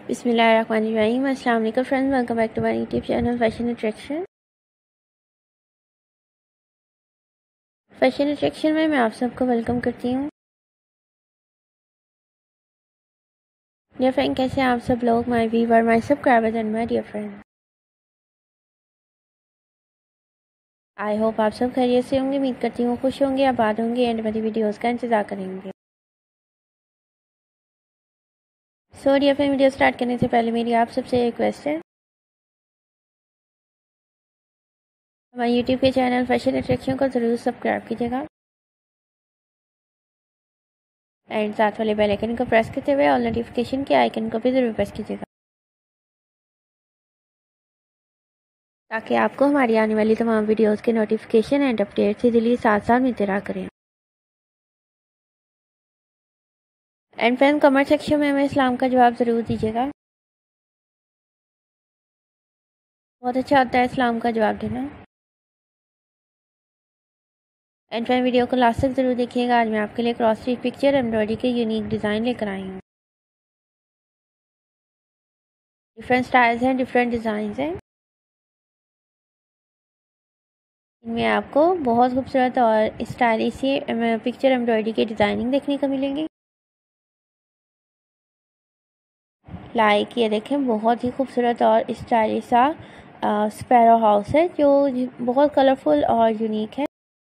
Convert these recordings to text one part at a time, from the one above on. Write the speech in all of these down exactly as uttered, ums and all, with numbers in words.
बिस्मिल्लाहिर्रहमानिर्रहीम। अस्सलाम वालेकुम friends, welcome back to my YouTube channel fashion attraction. Fashion attraction में मैं आप सबको वेलकम करती हूँ। डियर फ्रेंड, कैसे हैं आप सब लोग? My viewer, my subscribers and my dear friend, I hope आप सब खैरियत से होंगे। उम्मीद करती हूँ खुश होंगे, आबाद होंगे एंड मेरी वीडियोज़ का इंतजार करेंगे। So dear friend, video start करने से पहले मेरी आप सबसे रिक्वेस्ट है, हमारे यूट्यूब के चैनल फैशन अट्रैक्शन को ज़रूर सब्सक्राइब कीजिएगा एंड साथ वाले बेल आइकन को प्रेस करते हुए ऑल नोटिफिकेशन के आइकन को भी ज़रूर प्रेस कीजिएगा, ताकि आपको हमारी आने वाली तमाम वीडियोस के नोटिफिकेशन एंड अपडेट्स इजीली साथ साथ मिलते रहा करें। एंड फ्रेंड, कमेंट सेक्शन में हमें इस्लाम का जवाब ज़रूर दीजिएगा। बहुत अच्छा होता है इस्लाम का जवाब देना। एंड फ्रेंड, वीडियो को लास्ट तक ज़रूर देखिएगा। आज मैं आपके लिए क्रॉस स्टिच पिक्चर एम्ब्रॉयडरी के यूनिक डिज़ाइन लेकर आई हूँ। डिफरेंट स्टाइल्स हैं, डिफरेंट डिज़ाइन हैं। इनमें आपको बहुत खूबसूरत और स्टाइलिश पिक्चर एम्ब्रॉयडरी की डिज़ाइनिंग देखने को मिलेंगी। लाइक ये देखें, बहुत ही खूबसूरत और स्टाइलिश सा स्पैरो हाउस है जो बहुत कलरफुल और यूनिक है।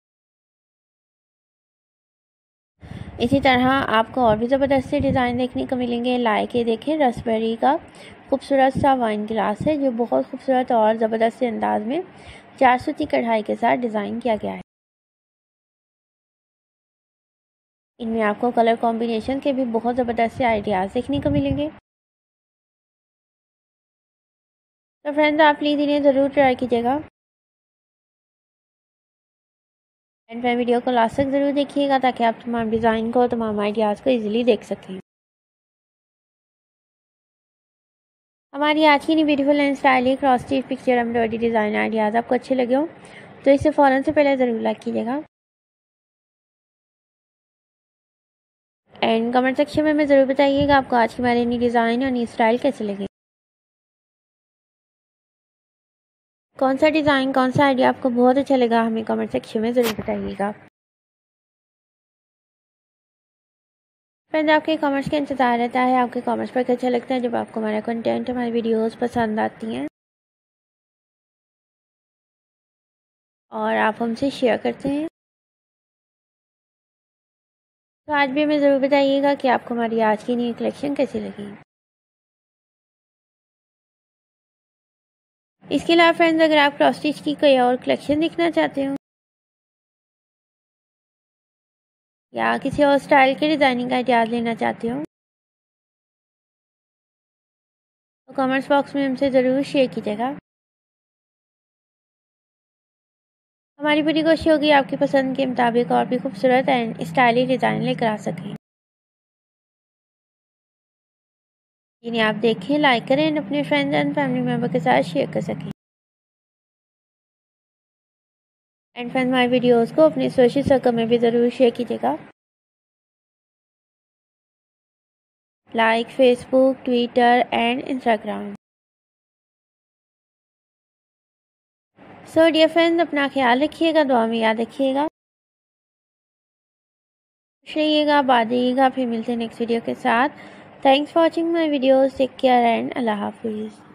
इसी तरह आपको और भी ज़बरदस्त से डिज़ाइन देखने को मिलेंगे। लाइक ये देखें, रसबेरी का खूबसूरत सा वाइन ग्लास है जो बहुत खूबसूरत और ज़बरदस्त से अंदाज में चार सूती कढ़ाई के साथ डिज़ाइन किया गया है। इनमें आपको कलर कॉम्बिनेशन के भी बहुत ज़बरदस्त से आइडियाज़ देखने को मिलेंगे। तो फ्रेंड्स, आप प्लीज़ इन्हें ज़रूर ट्राई कीजिएगा एंड फ्रेंड, वीडियो को लास्ट तक ज़रूर देखिएगा ताकि आप तमाम डिज़ाइन को, तमाम आइडियाज़ को इजीली देख सकें। हमारी आज की beautiful and stylish cross stitch picture embroidery design ideas आपको अच्छे लगे हो तो इसे फ़ौरन से पहले ज़रूर लाइक कीजिएगा एंड कमेंट सेक्शन में हमें ज़रूर बताइएगा आपको आज की हमारी नई डिज़ाइन और नई स्टाइल कैसे लगे। कौन सा डिज़ाइन, कौन सा आइडिया आपको बहुत अच्छा लगा, हमें कमेंट सेक्शन में ज़रूर बताइएगा। फ्रेंड्स, आपके कमेंट्स का इंतज़ार रहता है। आपके कमेंट्स पर अच्छा लगता है जब आपको हमारा कंटेंट, हमारी वीडियोस पसंद आती हैं और आप हमसे शेयर करते हैं। तो आज भी हमें ज़रूर बताइएगा कि आपको हमारी आज की न्यू कलेक्शन कैसी लगी। इसके अलावा फ्रेंड्स, अगर आप क्रॉस स्टिच की कोई और कलेक्शन देखना चाहते हो या किसी और स्टाइल के डिज़ाइनिंग का आइडियाज़ लेना चाहते हो तो कमेंट्स बॉक्स में हमसे ज़रूर शेयर कीजिएगा। हमारी पूरी कोशिश होगी आपकी पसंद के मुताबिक और भी खूबसूरत एंड स्टाइलिश डिज़ाइन लेकर आ सकें, जिन्हें आप देखें, लाइक करें एंड अपने फ्रेंड्स एंड फैमिली मेम्बर के साथ शेयर कर सकें। एंड फ्रेंड्स, हमारी वीडियोस को अपने सोशल सर्कल में भी ज़रूर शेयर कीजिएगा, like Facebook, Twitter and Instagram. So dear friends, अपना ख्याल रखिएगा, दुआ में याद रखिएगा, खुश रहिएगा, आबाद रहिएगा। फिर मिलते हैं नेक्स्ट वीडियो के साथ। Thanks for watching my videos. Take care and अल्लाह हाफिज़।